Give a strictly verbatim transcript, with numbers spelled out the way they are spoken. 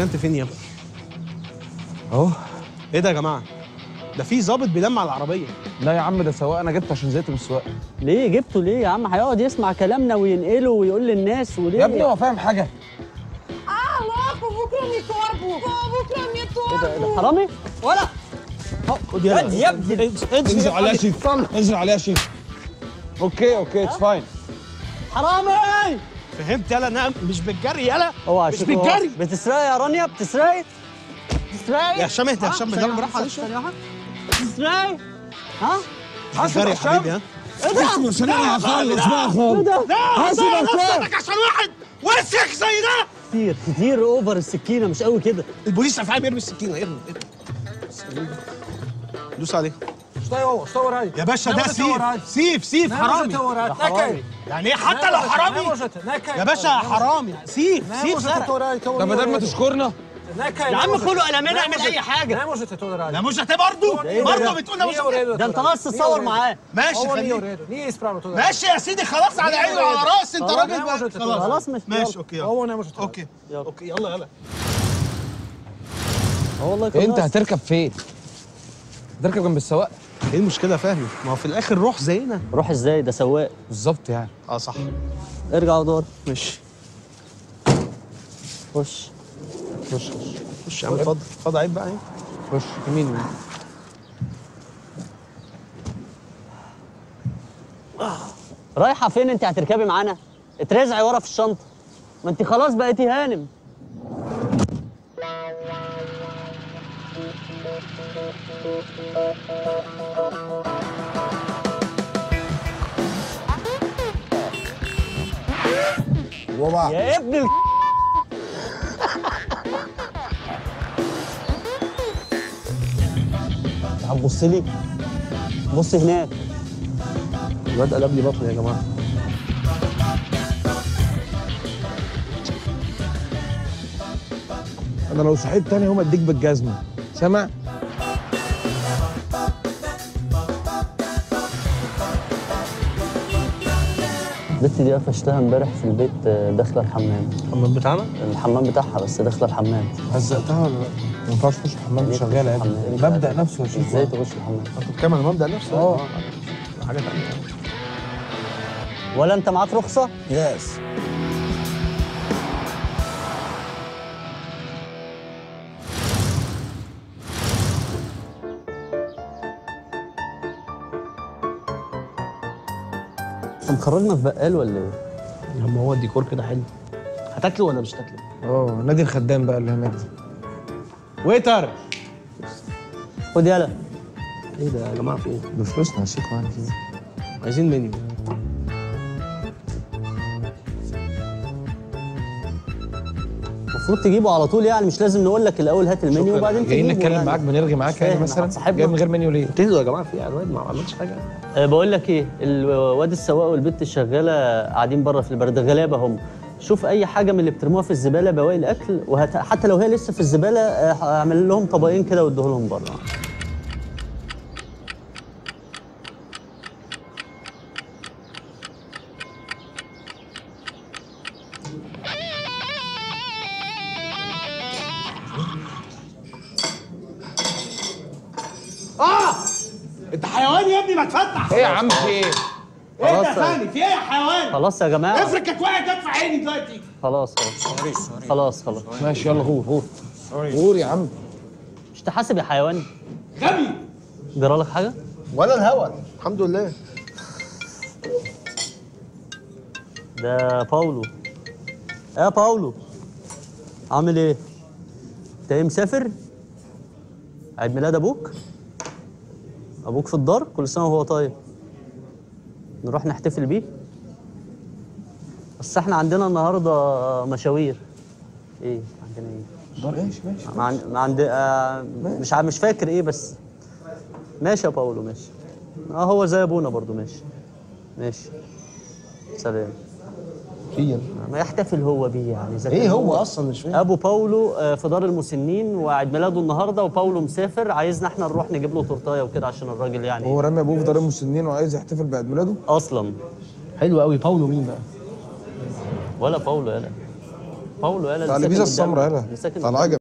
ركنت فين يا ابني؟ اهو. ايه ده يا جماعه؟ ده في ظابط بيلمع العربيه. لا يا عم ده سواق، انا جبته عشان زهقت من السواقه. ليه جبته ليه يا عم؟ هيقعد يسمع كلامنا وينقله ويقول للناس وليه؟ يا ابني هو فاهم حاجه؟ اه louco, vou comer corpo! Vou comer ايه ده؟ corpo! ده حرامي؟ ولا خد يلا يا ابني انزل عليها يا شيف، انزل عليها يا شيف. اوكي اوكي اتس فاين. حرامي. فهمت يلا؟ انا مش بالجري يلا، اوعى مش شوف، بالجري. بتسرقي يا رانيا؟ بتسرقي؟ بتسرقي؟ يا هشام اهدى يا هشام، ده براحه عليه شويه. بتسرقي؟ ها؟ بالجري يا حبيبي. ها ايه ده؟ حاسب عشان انا هخلص بقى خالص. حاسب عشان عشان واحد وسخ زي ده. كتير كتير اوفر السكينه، مش قوي كده. البوليس فاهم يرمي السكينه. ارمي ارمي دوس عليه اشتغل اشتغل هاي يا باشا. ده سيف سيف سيف حرامي. حرامي. يعني ايه حتى لو حرامي يا باشا؟ حرامي سيف سيف سرق. طب بدل ما تشكرنا يا عم كله قلمين، اعمل اي حاجه. لا مش هتبقى برضه برضه بتقول ده مش ده انت ناقص تصور معاه. ماشي خليك ماشي يا سيدي. خلاص على عيني وعلى راسي. انت راجل بقى. خلاص خلاص مش ماشي. اوكي يلا. اوكي يلا. اوكي يلا يلا. اه والله انت خلاص. هتركب فين؟ هتركب جنب السواق؟ ايه المشكله؟ فاهم؟ ما هو في الاخر روح زينا. روح ازاي؟ ده سواق. بالظبط يعني. اه صح. ارجع ودور. ماشي خش خش خش خش يا عم. اتفضل اتفضل. عيب بقى. عيب. خش يمين يمين. رايحه فين انت؟ هتركبي معانا؟ اترزعي ورا في الشنطه، ما انت خلاص بقيتي هانم. وبع يا ابن ال... هتبص لي؟ بص هناك. الواد قلب لي بطني يا جماعه. انا لو صحيت تاني يوم اديك بالجزمه، سامع؟ البت دي قفشتها امبارح في البيت داخله الحمام. الحمام بتاعنا؟ الحمام بتاعها بس داخله الحمام. هزقتها ولا لا؟ ما ينفعش تخش الحمام ليه شغاله يا تخش ابني. الحمام؟ المبدأ نفسه يا شيخ. ازاي تخش الحمام؟ انت بتتكلم عن المبدأ نفسه؟ اه حاجه ثانيه. ولا انت معاك رخصه؟ يس. انت مخرجنا في بقال ولا ايه؟ يا عم هو الديكور كده حلو. هتاكله ولا مش هتاكله؟ اه نادي الخدام بقى اللي هناك دي. ويتر. خد يلا. ايه ده يا جماعه؟ في ايه؟ بفلوسنا يا شيخ. وانا فيه عايزين منيو. المفروض تجيبه على طول يعني، مش لازم نقول لك الاول هات المنيو وبعدين جايين تجيبه نتكلم يعني. معاك بنرغي معاك يعني مثلا. جاي من غير منيو ليه؟ تهدوا يا جماعه. في ايه؟ الواد ما عملش حاجه. أه بقول لك ايه، الواد السواق والبت الشغاله قاعدين بره في البرد، غلابه هم. شوف اي حاجه من اللي بترموها في الزباله، بواقي الاكل، وحتى لو هي لسه في الزباله اعمل لهم طبقين كده واديه لهم بره. اه انت حيوان يا ابني. ما تفتح. ايه يا عم في ايه؟ ايه ده ثاني؟ في ايه يا حيوان؟ خلاص يا جماعه. افرك كوعي جت في عيني دلوقتي. خلاص خلاص خلاص خلاص. ماشي يلا غور غور غور يا عم. مش تحاسب يا حيوان؟ غبي. جرى لك حاجه؟ ولا الهوا. الحمد لله. ده باولو. يا باولو عامل ايه؟ انت ايه مسافر؟ عيد ميلاد ابوك؟ ابوك في الدار؟ كل سنه وهو طيب. نروح نحتفل بيه؟ بس احنا عندنا النهارده مشاوير. ايه عندنا ايه؟ دار ايش؟ ماشي ما عن- ما عند آه مش ع- مش فاكر ايه بس. ماشي يا باولو ماشي. اه هو زي ابونا برضو. ماشي ماشي. سلام. ما يحتفل هو بيه يعني. إذا ايه كان هو اصلا؟ مش فاهم. ابو باولو آه، في دار المسنين وعيد ميلاده النهارده، وباولو مسافر، عايزنا احنا نروح نجيب له تورتايه وكده عشان الراجل يعني. هو رامي ابوه في دار المسنين وعايز يحتفل بعيد ميلاده؟ اصلا حلو قوي. باولو مين بقى؟ ولا باولو يلا. باولو يلا على البيزا السمراء يلا اللي ساكن على العجب.